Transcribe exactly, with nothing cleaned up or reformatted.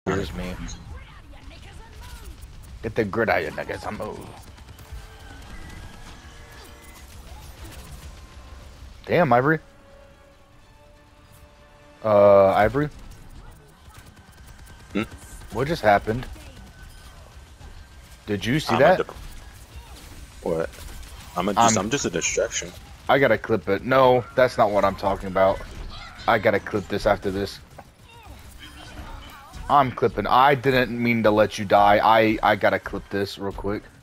Here's me. Get the grid out of your niggas. I'm move. Damn, Ivory. Uh, Ivory. Hmm? What just happened? Did you see I'm that? A what? I'm a, just, I'm- I'm just a distraction. I gotta clip it. No, that's not what I'm talking about. I gotta clip this after this. I'm clipping. I didn't mean to let you die. I I gotta clip this real quick.